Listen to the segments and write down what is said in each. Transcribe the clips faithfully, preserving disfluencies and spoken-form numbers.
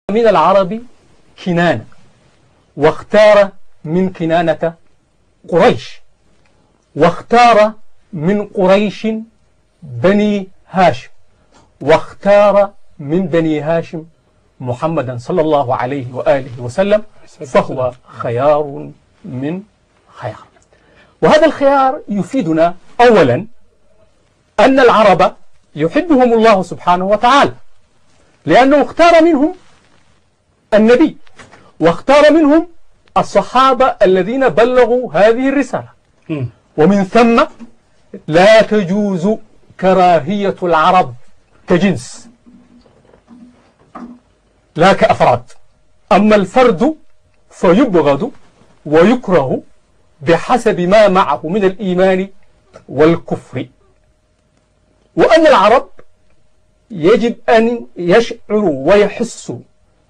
من العرب كنانة، واختار من كنانة قريش، واختار من قريش بني هاشم، واختار من بني هاشم محمدا صلى الله عليه وآله وسلم، فهو خيار من خيار. وهذا الخيار يفيدنا أولا أن العرب يحبهم الله سبحانه وتعالى، لأنه اختار منهم النبي، واختار منهم الصحابة الذين بلغوا هذه الرسالة. ومن ثم لا تجوز كراهية العرب كجنس لا كأفراد، أما الفرد فيبغض ويكره بحسب ما معه من الإيمان والكفر. وأن العرب يجب أن يشعروا ويحسوا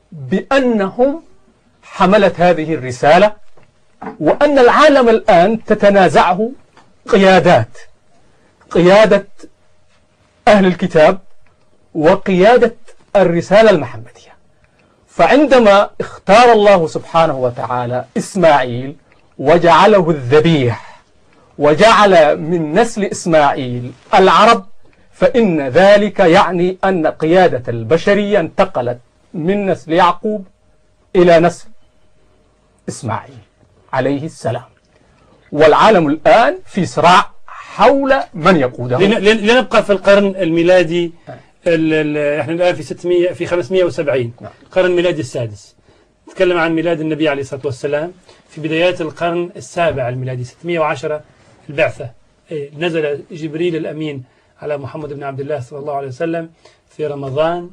بأنهم حملة هذه الرسالة، وأن العالم الآن تتنازعه قيادات، قيادة أهل الكتاب وقيادة الرسالة المحمدية. فعندما اختار الله سبحانه وتعالى إسماعيل وجعله الذبيح وجعل من نسل إسماعيل العرب، فإن ذلك يعني أن قيادة البشرية انتقلت من نسل يعقوب إلى نسل إسماعيل عليه السلام. والعالم الآن في صراع حول من يقوده. لنبقى في القرن الميلادي، احنا الآن في ستمائة في خمسمائة وسبعين، القرن الميلادي السادس. نتكلم عن ميلاد النبي عليه الصلاة والسلام في بدايات القرن السابع الميلادي، ستمائة وعشرة البعثة. نزل جبريل الأمين على محمد بن عبد الله صلى الله عليه وسلم في رمضان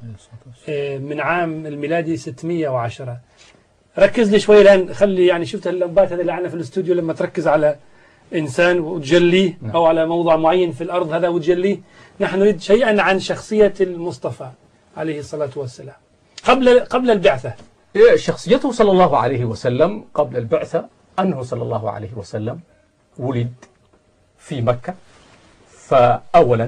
من عام الميلادي ستمائة وعشرة. ركز لي شوي الآن، خلي يعني شفت اللمبات هذه اللي عندنا في الاستوديو، لما تركز على إنسان وتجليه أو على موضوع معين في الأرض هذا وتجليه. نحن نريد شيئا عن شخصية المصطفى عليه الصلاة والسلام قبل قبل البعثة. شخصيته صلى الله عليه وسلم قبل البعثة أنه صلى الله عليه وسلم ولد في مكة. فأولا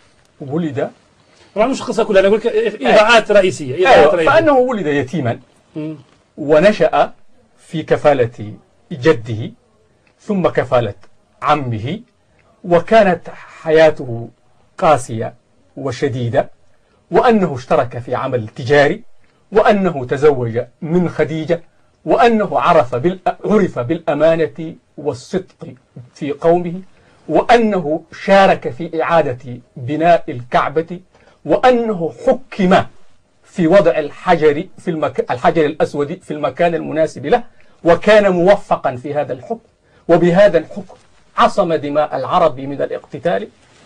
ولد، طبعا مش قصة كلها، أنا أقول لك إضاءات رئيسية. أيوة. رئيسية. فأنه ولد يتيما م. ونشأ في كفالة جده ثم كفالة عمه، وكانت حياته قاسية وشديدة، وأنه اشترك في عمل تجاري، وأنه تزوج من خديجة، وأنه عرف بال... عرف بالأمانة والصدق في قومه، وأنه شارك في إعادة بناء الكعبة، وأنه حكم في وضع الحجر في المك... الحجر الأسود في المكان المناسب له، وكان موفقا في هذا الحكم، وبهذا الحكم عصم دماء العرب من الاقتتال.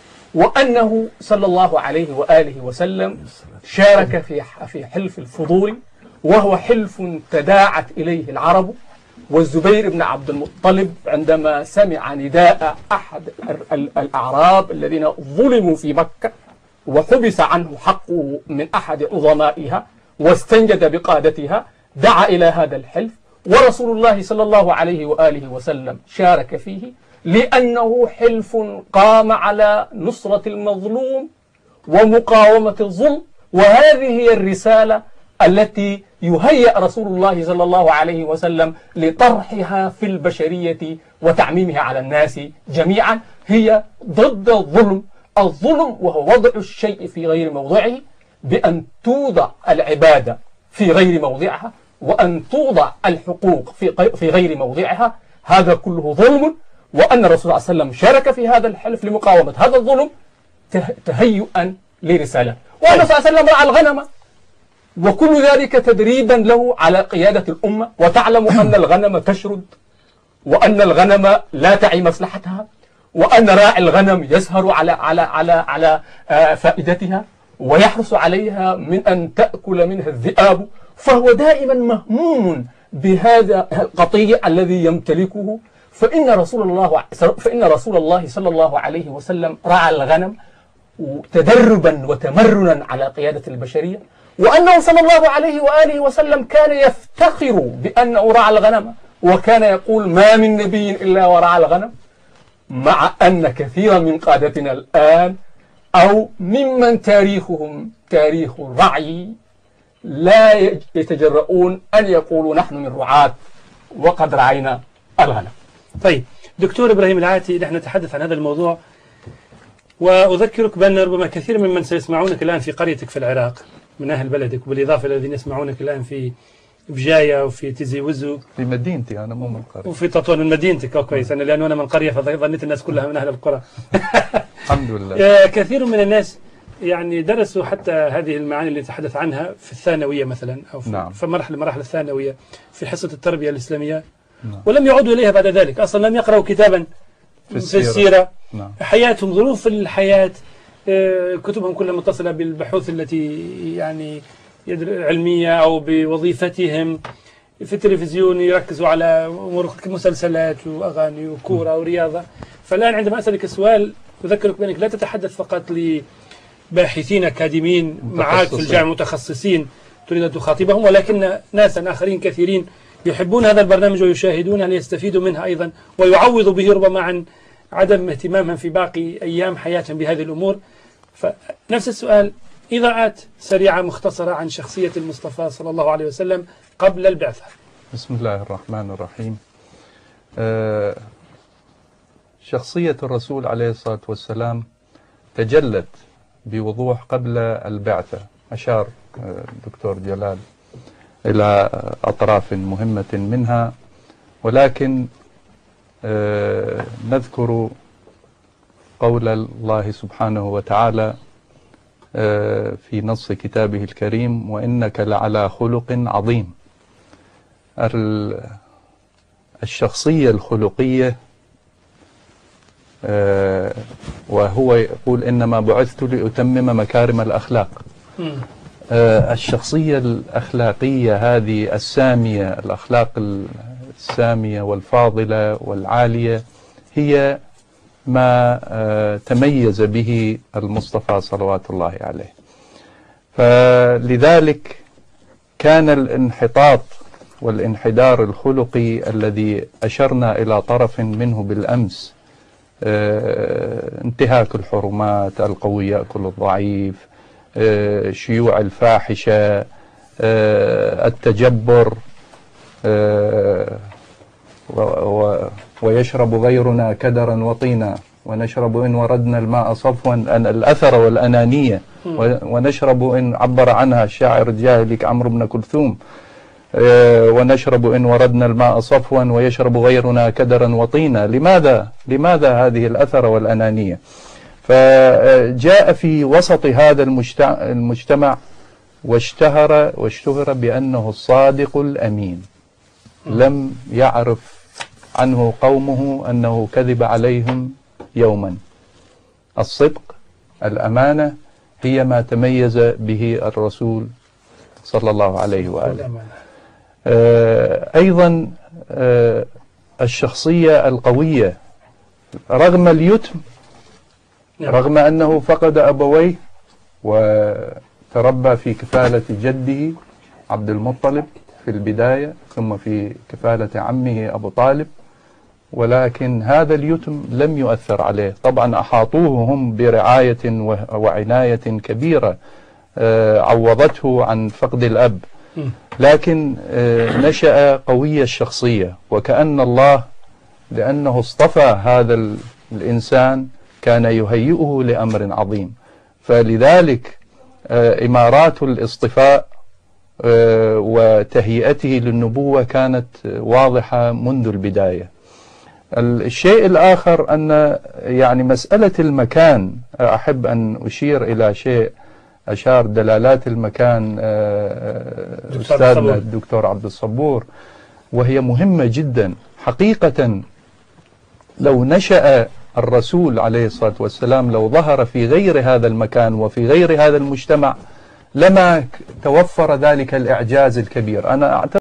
وأنه صلى الله عليه وآله وسلم شارك في في حلف الفضول، وهو حلف تداعت إليه العرب. والزبير بن عبد المطلب عندما سمع نداء أحد الأعراب الذين ظلموا في مكة وحبس عنه حقه من أحد عظمائها واستنجد بقادتها، دعا إلى هذا الحلف، ورسول الله صلى الله عليه وآله وسلم شارك فيه، لأنه حلف قام على نصرة المظلوم ومقاومة الظلم. وهذه هي الرسالة التي يهيأ رسول الله صلى الله عليه وسلم لطرحها في البشرية وتعميمها على الناس جميعا، هي ضد الظلم. الظلم وهو وضع الشيء في غير موضعه، بأن توضع العبادة في غير موضعها، وأن توضع الحقوق في في غير موضعها، هذا كله ظلم. وأن الرسول صلى الله عليه وسلم شارك في هذا الحلف لمقاومة هذا الظلم تهيئا لرسالة. وأن صلى الله عليه وسلم رعى الغنم، وكل ذلك تدريبا له على قيادة الأمة. وتعلم أن الغنم تشرد، وأن الغنم لا تعي مصلحتها، وأن راعي الغنم يسهر على على على على فائدتها ويحرص عليها من أن تأكل منها الذئاب. فهو دائما مهموم بهذا القطيع الذي يمتلكه. فإن رسول الله فإن رسول الله صلى الله عليه وسلم رعى الغنم تدربا وتمرنا على قيادة البشرية. وأنه صلى الله عليه وآله وسلم كان يفتخر بأنه رعى الغنم، وكان يقول ما من نبي إلا ورعى الغنم. مع أن كثيرا من قادتنا الآن أو ممن تاريخهم تاريخ الرعي لا يتجرؤون أن يقولوا نحن من رعاة وقد رعينا الغنم. طيب دكتور إبراهيم العاتي، نحن نتحدث عن هذا الموضوع، وأذكرك بأن ربما كثير ممن سيسمعونك الآن في قريتك في العراق من أهل بلدك، وبالإضافة إلى الذين يسمعونك الآن في بجاية وفي تيزي وزو في مدينتي، أنا مو من القرية، وفي تطوان من مدينتك. أو كويس، أنا لأنه أنا من قرية فظنيت الناس كلها من أهل القرى. الحمد لله. كثير من الناس يعني درسوا حتى هذه المعاني اللي تحدث عنها في الثانوية مثلا، أو في, نعم. في مرحلة مراحل الثانوية في حصة التربية الإسلامية، نعم. ولم يعودوا إليها بعد ذلك، أصلا لم يقرأوا كتابا في السيرة, في السيرة. نعم. حياتهم، ظروف الحياة، كتبهم كلها متصلة بالبحوث التي يعني علمية أو بوظيفتهم. في التلفزيون يركزوا على أمور مسلسلات وأغاني وكورة ورياضة. فالآن عندما أسألك السؤال أذكرك بأنك لا تتحدث فقط لباحثين أكاديميين معك في الجامعة متخصصين تريد أن تخاطبهم، ولكن ناسا آخرين كثيرين يحبون هذا البرنامج ويشاهدونه ليستفيدوا منها أيضا، ويعوضوا به ربما عن عدم اهتمامهم في باقي أيام حياتهم بهذه الأمور. فنفس السؤال، إضاءات سريعة مختصرة عن شخصية المصطفى صلى الله عليه وسلم قبل البعثة. بسم الله الرحمن الرحيم. أه شخصية الرسول عليه الصلاة والسلام تجلت بوضوح قبل البعثة. أشار الدكتور جلال إلى أطراف مهمة منها، ولكن أه نذكر قول الله سبحانه وتعالى في نص كتابه الكريم: وإنك لعلى خلق عظيم. الشخصية الخلقية، وهو يقول إنما بعثت لأتمم مكارم الأخلاق. الشخصية الأخلاقية هذه السامية، الأخلاق السامية والفاضلة والعالية، هي ما تميز به المصطفى صلوات الله عليه. فلذلك كان الانحطاط والانحدار الخلقي الذي أشرنا إلى طرف منه بالأمس، انتهاك الحرمات، القوي يأكل الضعيف، شيوع الفاحشة، التجبر، ويشرب غيرنا كدرا وطينا، ونشرب إن وردنا الماء صفوا، الأثر والأنانية، ونشرب إن عبر عنها الشاعر الجاهلي عمرو بن كلثوم، ونشرب إن وردنا الماء صفوا ويشرب غيرنا كدرا وطينا. لماذا؟ لماذا هذه الأثر والأنانية؟ فجاء في وسط هذا المجتمع واشتهر واشتهر بأنه الصادق الأمين. لم يعرف عنه قومه أنه كذب عليهم يوما. الصدق، الأمانة، هي ما تميز به الرسول صلى الله عليه وآله. أيضا الشخصية القوية رغم اليتم، رغم أنه فقد أبويه وتربى في كفالة جده عبد المطلب في البداية، ثم في كفالة عمه أبو طالب، ولكن هذا اليتم لم يؤثر عليه. طبعا أحاطوه هم برعاية وعناية كبيرة عوضته عن فقد الأب، لكن نشأ قوي الشخصية، وكأن الله لأنه اصطفى هذا الإنسان كان يهيئه لأمر عظيم. فلذلك إمارات الاصطفاء وتهيئته للنبوة كانت واضحة منذ البداية. الشيء الآخر أن يعني مسألة المكان، أحب أن أشير إلى شيء أشار دلالات المكان أستاذنا الدكتور عبد الصبور، وهي مهمة جدا حقيقة. لو نشأ الرسول عليه الصلاة والسلام، لو ظهر في غير هذا المكان وفي غير هذا المجتمع، لما توفر ذلك الإعجاز الكبير. أنا أعتقد